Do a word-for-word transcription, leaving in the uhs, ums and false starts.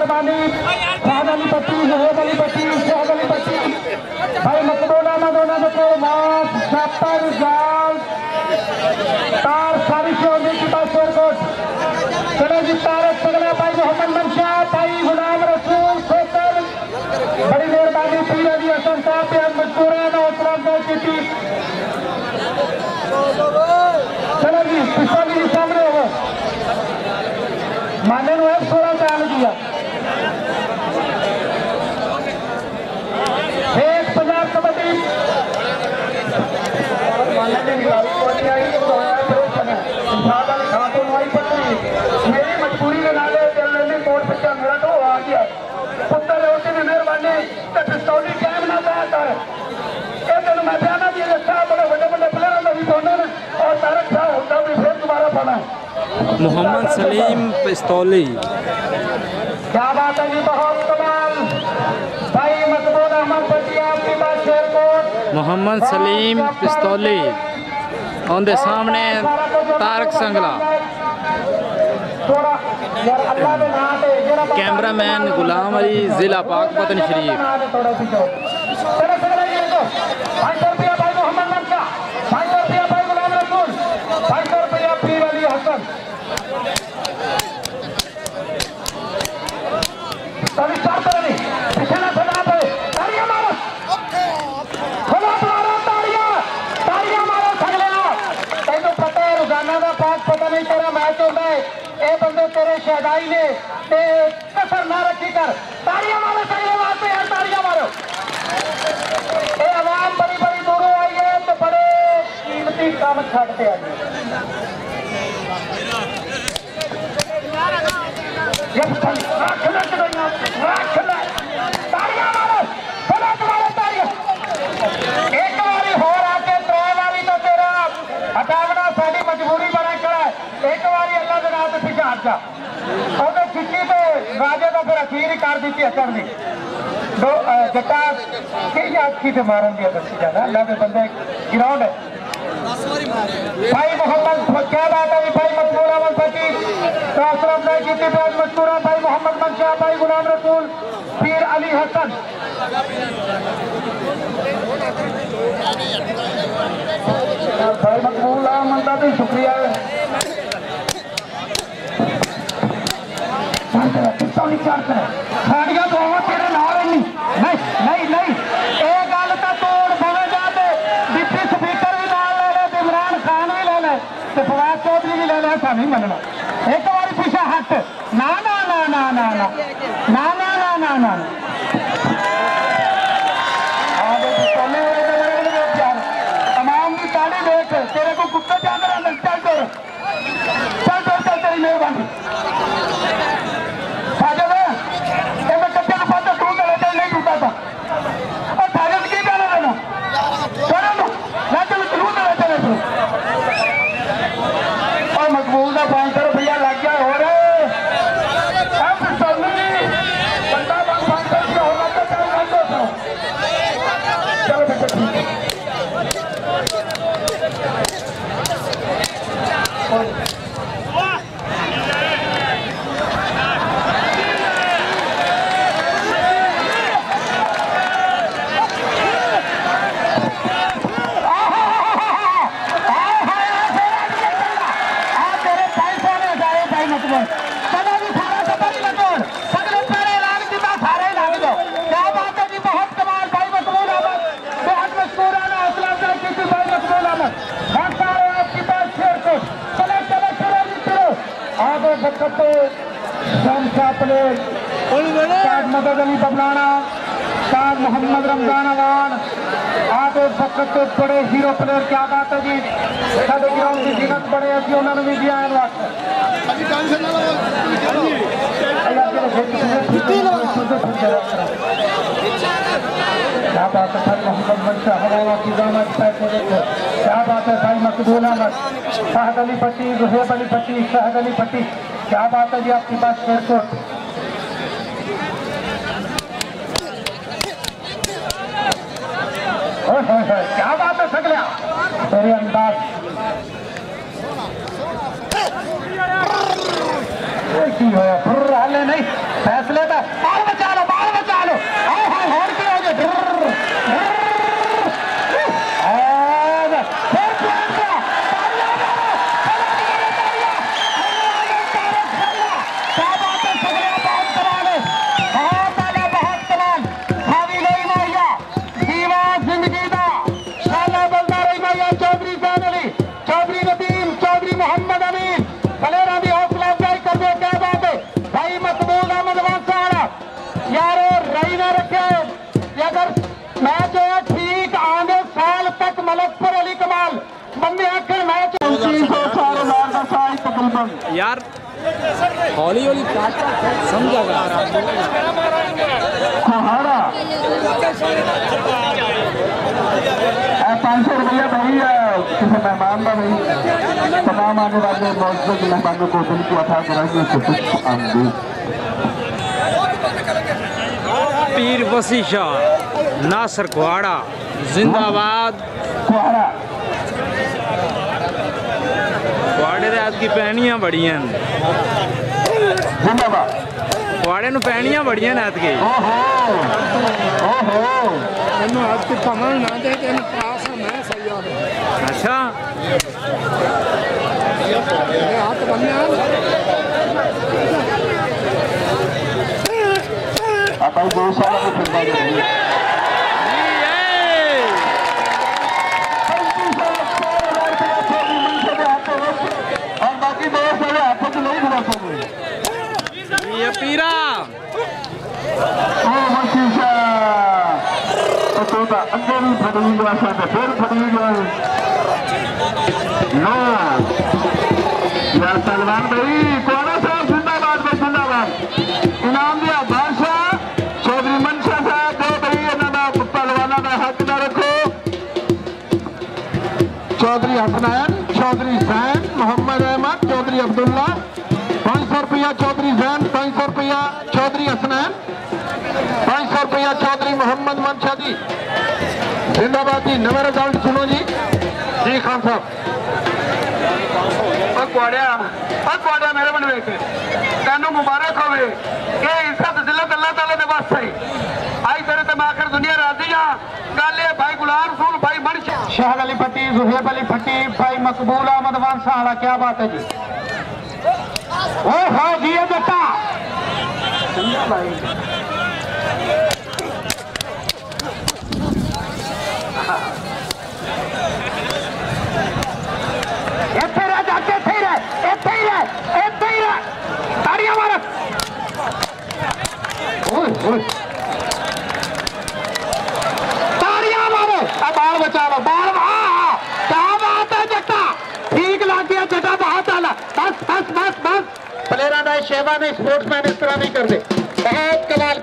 मेहरबानी शाहद अली पट्टी जहेब अली पट्टी शाहद अली पट्टी भाई मकबूल अहमद उन्होंने को मास छप्पर जाल तार सारी से होने की बात शेरकोट चलो जी तारक पगला भाई मोहम्मद मनशा भाई गुलाम रसूल खोतर बड़ी मेहरबानी पीर अली हसन साहब पे हम मजबूरन और सलाम की चलो जी पिछली के सामने हो माने नो एक सोलह चालू किया एक पंजाब कबड्डी मेरी मजबूरी के नाले चलने कोर्ट बच्चा मेरा तो आ गया पुत्र होते भी मेहरबानी पिस्तौली टाइम ना पाया कर तेन मैं बयाना भी अच्छा बड़े बड़े बड़े प्लेयर का भी पाना और तारक शाह होता भी फिर दोबारा पाना है मोहम्मद सलीम पिस्तौली क्या बात है जी बहुत कमाल भाई मकबूल अहमद पट्टी आपकी बात शेरकोट मोहम्मद सलीम पिस्तौली उनके सामने तारक संगला कैमरामैन गुलाम अली जिला पाक पतन शरीफ पता नहीं तेरा मैच होता है ये बंदे तेरे शहदाई ने ते कसर ना रखी कर ताड़ियां मारो सगले वास्ते यार ताड़ियां मारो ये आवाम बड़ी बड़ी दूरों आई है तो बड़े कीमती काम छाड़ते हैं ताड़ियां मारो बोलो तुम्हारे ताड़ियां एक बारी हो आके त्रै बारी तो तेरा हटावना साड़ी मजबूरी बना कर एक बारी अल्लाह के नाम से पीछे हट जा और खिची तो राजे का फिर अखीर ही कर दी अचर दी दो जटा कई अखी से मारन दिया दसी जाना अल्लाह के बंदे ग्राउंड है भाई मोहम्मद क्या बात है भाई मकबूल अहमद पट्टी कासरम ने की मशहूरा भाई मोहम्मद मनशा भाई गुलाम रसूल पीर अली हसन भाई मकबूल अहमद का भी शुक्रिया है साड़ियां तो तेरे नाल नहीं नहीं नहीं ये गल तो तोड़ बवे जाते डिप्टी स्पीकर भी नाल ले ले इमरान खान भी ले ले फवाद चौधरी भी ले ले ऐसा नहीं मनना एक बार पीछे हट ना ना ना ना ना ना ना ना ना ना ना तमाम की ताड़ी देख तेरे को कुत्ता जानवर अंदर चल दो चल दो चल तेरी मेहरबानी मकबूल का पांच सौ रुपया लग गया हो रहा चलो बेटा मदद अली बबलाना साहब मोहम्मद रमजान अवान आप वक्त बड़े हीरो प्लेयर क्या बात है जी साढ़े ग्राउंड की जीनत बड़े अभी उन्होंने भी दिया है क्या बात है भाई मोहम्मद मनशा हवाला की दामद पैसे देखो क्या बात है भाई मकबूल अहमद शाहद अली पट्टी जुहेब अली पट्टी शाहद अली पट्टी क्या बात है जी आपकी बात शेरकोट क्या बात है सगलिया तेरे अंदाज की होया हाले नहीं फैसले का यार हौली हौली समझा पाँच सौ रुपया भाई किसी मेहमान का नहीं तमाम आने वाले मौजूद मेहमानों को दिल की अथा कराएंगे। पीर वसी शाह नासर कुहाड़ा जिंदाबाद। कुहाड़े दे आज की पैनियां बड़ियां जिंदाबाद। कुहाड़े नूं पैनियां बड़ियां आज की आज की कमल ना दे के पास मैं सही हूं। अच्छा हाथ बनने आप दो साल में फिर और बाकी दो साल हाथों से नहीं घुमा सकते ये पीरा ओ मशीशा तो तो अंदर ही फटी गया था फिर फटी गया नो यार सलमान भाई कोना साहब जिंदाबाद भाई जिंदाबाद। इनाम दिया बादशाह चौधरी मनशा साहब दो भाई इन्होंने पहलवाना का हक न रखो। चौधरी हसनैन चौधरी जैन मोहम्मद अहमद चौधरी अब्दुल्ला पाँच सौ रुपया चौधरी जैन पाँच सौ रुपया चौधरी हसनैन पाँच सौ रुपया चौधरी मोहम्मद मनशा जी जिंदाबाद जी। नवा रिजल्ट सुनो जी जी खान साहब कुआड़िया मेरे मन वेख तेन मुबारक हो इज्जत जिलत अल्लाह ताला दे वास्ते आई तेरे ते मैं आखिर दुनिया राजी हाँ गल ये भाई गुलाम रसूल भाई मनशा शाह अली फटी जुहेब अली फटी भाई मकबूल अहमद वांसा वाला क्या बात है जी। ओ हो जी ये बेटा इत्थे रह जाके इत्थे ही रह इत्थे ही रह इत्थे ही रह ताड़ियां मारो। ओए ओए ताड़ियां मारो अब बाल बचा लो बाल क्या बात है जट्टा ठीक लग गया जट्टा बहुत आला बस बस बस बस प्लेयर शेवा ने स्पोर्ट्समैन इस तरह नहीं कर दे बहुत कला